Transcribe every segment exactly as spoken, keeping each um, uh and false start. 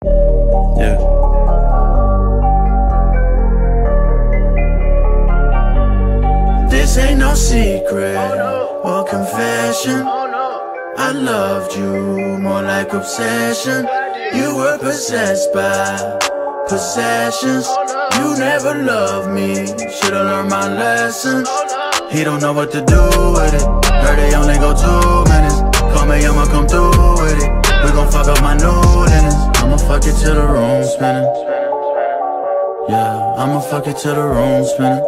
Yeah. This ain't no secret or confession. I loved you more like obsession. You were possessed by possessions. You never loved me, should've learned my lesson. He don't know what to do with it. Heard they only go two minutes. Call me, I'ma come through with it. We gon' fuck up my new linens. I'ma fuck it till the room spinning. Yeah, I'ma fuck it till the room spinning.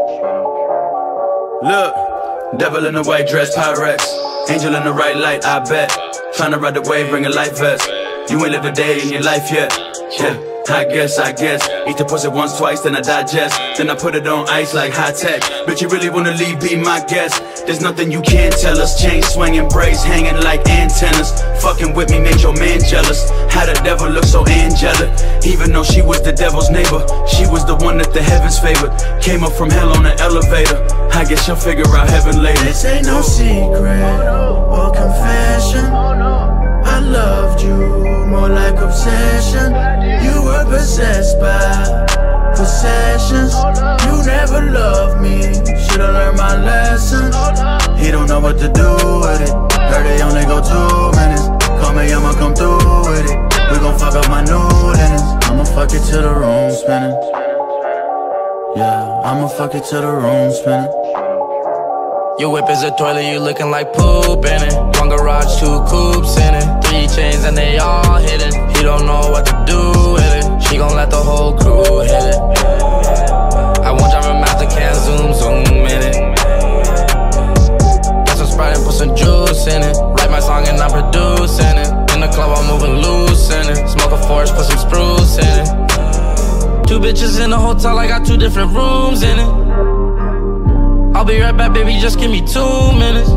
Look, devil in a white dress, Pyrex. Angel in the right light, I bet. Tryna ride the wave, bring a life vest. You ain't lived a day in your life yet. Yeah, I guess, I guess. Eat the pussy once, twice, then I digest. Then I put it on ice like high tech. But you really wanna leave, be my guest. There's nothing you can't tell us. Chain swinging, braids hanging like antennas. Fucking with me made your man jealous. How the devil look so angelic. Even though she was the devil's neighbor, she was the one that the heavens favored. Came up from hell on an elevator. I guess you'll figure out heaven later. This ain't no secret or confession. I loved you more like obsession. You were possessed by possessions. You never loved me, should've learned my lesson. He don't know what to do with it. Heard they only go two minutes. Call me, I'ma come through with it. We gon' fuck up my new linens. I'ma fuck it till the room spinning. Yeah, I'ma fuck it till the room spinning. Your whip is a toilet, you looking like poop in it. One garage, two coupes in it. Three chains and they all hidden. He don't know what to do with it. She gon' let the whole crew hit it. I won't drive a master, can't zoom, zoom in it. Got some Sprite and put some juice in it. Write my song and I'm producing it. In the club I'm moving loose in it. Smoke a forest, put some spruce in it. Two bitches in the hotel, I got two different rooms in it. I'll be right back, baby, just give me two minutes.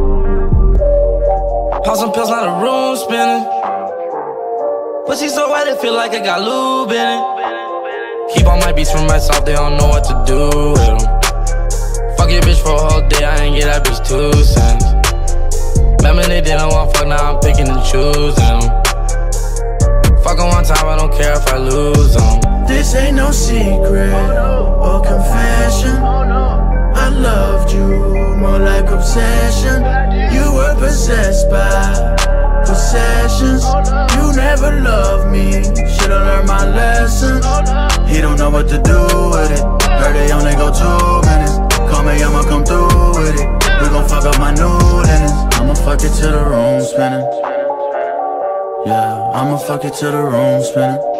Pop some pills, now the room spinning. Pussy so wet, it feel like I got lube in it. Keep all my beats for myself, they don't know what to do with them. Fuck your bitch for a whole day, I ain't get that bitch two cents. Remember they didn't want fuck, now I'm picking and choosing. Fuck them one time, I don't care if I lose them. This ain't no secret or confession. I loved you more like obsession. You were possessed by possessions. You never loved me, should've learned my lesson. He don't know what to do with it. Heard they only go two minutes. Call me, I'ma come through with it. We gon' fuck up my new linens. I'ma fuck it till the room spinning. Yeah, I'ma fuck it till the room spinning.